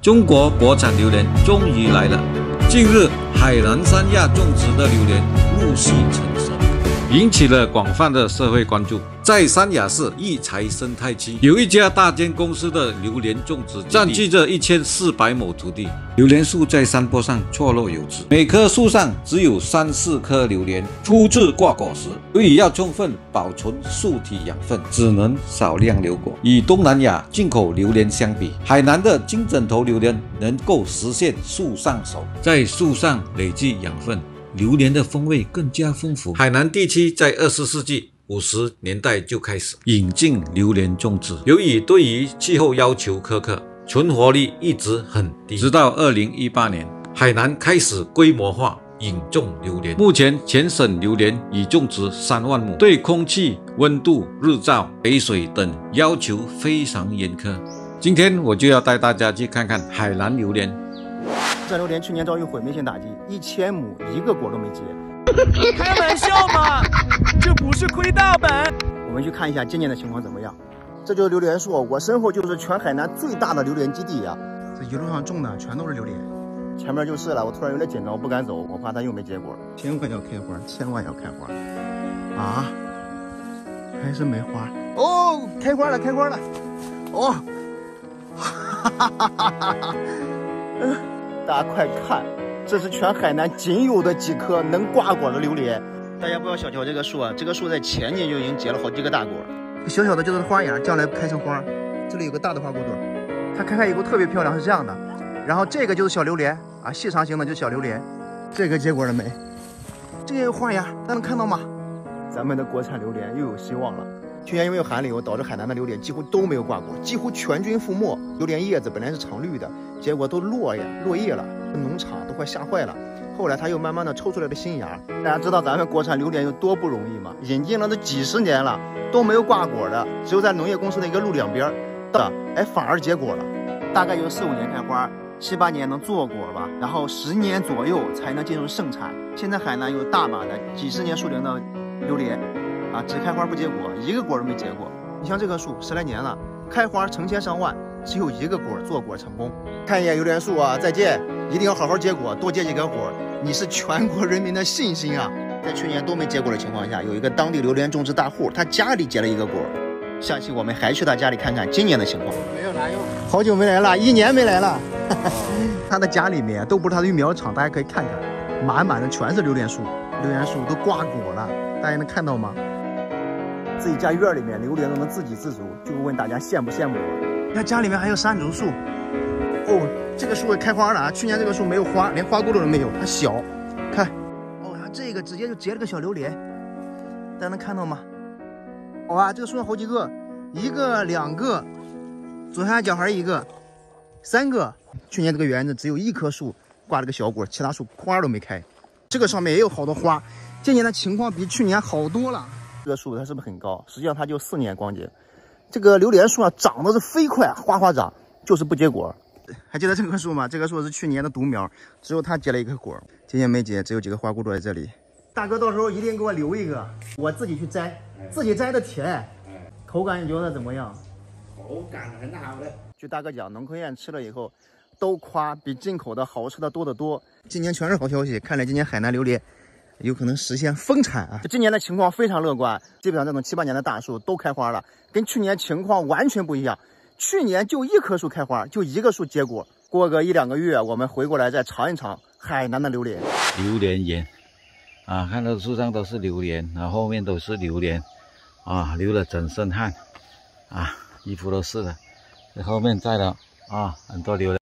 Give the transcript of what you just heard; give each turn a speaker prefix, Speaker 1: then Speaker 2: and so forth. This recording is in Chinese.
Speaker 1: 中国国产榴莲终于来了。近日，海南三亚种植的榴莲陆续成熟，引起了广泛的社会关注。在三亚市育才生态区，有一家大间公司的榴莲种植占据着1400亩土地，榴莲树在山坡上错落有致，每棵树上只有3、4颗榴莲初次挂果实。由于要充分保存树体养分，只能少量留果。与东南亚进口榴莲相比，海南的金枕头榴莲能够实现树上熟，在树上累积养分，榴莲的风味更加丰富。海南地区在20世纪50年代就开始引进榴莲种植，由于对于气候要求苛刻，存活率一直很低。直到2018年，海南开始规模化引种榴莲。目前全省榴莲已种植3万亩，对空气、温度、日照、肥水等要求非常严苛。今天我就要带大家去看看海南榴莲。
Speaker 2: 这榴莲去年遭遇毁灭性打击，1000亩1个果都没结。
Speaker 3: 开玩笑吗？这不是亏大本。
Speaker 2: 我们去看一下今年的情况怎么样。这就是榴莲树，我身后就是全海南最大的榴莲基地啊！这一路上种的全都是榴莲，前面就是了。我突然有点紧张，我不敢走，我怕它又没结果。千万要开花，千万要开花啊！还是没花哦，开花了，开花了！哦，哈哈哈哈哈哈！大家快看，这是全海南仅有的几棵能挂果的榴莲。大家不要小瞧这个树啊，这个树在前年就已经结了好几个大果，小小的就是花芽，将来开成花。这里有个大的花骨朵，它开以后特别漂亮，是这样的。然后这个就是小榴莲啊，细长型的就是小榴莲。这个结果了没？这个有花芽，大家能看到吗？咱们的国产榴莲又有希望了。去年因为寒流导致海南的榴莲几乎都没有挂果，几乎全军覆没。榴莲叶子本来是常绿的，结果都落叶了，农场都快吓坏了。后来它又慢慢的抽出来的新芽。大家知道咱们国产榴莲有多不容易吗？引进了这几十年了都没有挂果的，只有在农业公司的一个路两边反而结果了。大概有4、5年开花，7、8年能坐果吧，然后10年左右才能进入盛产。现在海南有大把的几十年树龄的榴莲啊，只开花不结果，一个果都没结过。你像这棵树10来年了，开花成千上万，只有一个果坐果成功。看一眼榴莲树啊，再见！一定要好好结果，多结几根果，你是全国人民的信心啊！在去年都没结果的情况下，有一个当地榴莲种植大户，他家里结了一个果。下期我们还去他家里看看今年的情况。
Speaker 3: 没有来哟，
Speaker 2: 好久没来了，1年没来了。他的家里面都不是他的育苗场，大家可以看看，满满的全是榴莲树，榴莲树都挂果了，大家能看到吗？自己家院里面榴莲都能自给自足，就问大家羡不羡慕我？你看家里面还有山竹树，哦，这个树也开花了啊！去年这个树没有花，连花骨朵都没有，它小，看，哦，它这个直接就结了个小榴莲，大家能看到吗？哇，这个树上好几个，1个、2个，左下角还是1个、3个。去年这个园子只有1棵树挂了个小果，其他树花都没开。这个上面也有好多花，今年的情况比去年好多了。这个树它是不是很高？实际上它就4年光结。这个榴莲树啊，长得是飞快，哗哗长，就是不结果。还记得这棵树吗？这棵树是去年的独苗，只有它结了1个果，今年没结，只有几个花骨朵在这里。大哥到时候一定给我留一个，我自己去摘，自己摘的甜，口感你觉得怎么样？
Speaker 3: 口感很好的。
Speaker 2: 据大哥讲，农科院吃了以后，都夸比进口的好吃的多得多。今年全是好消息，看来今年海南榴莲有可能实现丰产啊！今年的情况非常乐观，基本上这种7、8年的大树都开花了，跟去年情况完全不一样。去年就1棵树开花，就1个树结果。过个1、2个月，我们回过来再尝一尝海南的榴莲。
Speaker 1: 榴莲园啊，看到树上都是榴莲，然后后面都是榴莲啊，流了整身汗啊，衣服都湿了。这后面摘了啊，很多榴莲。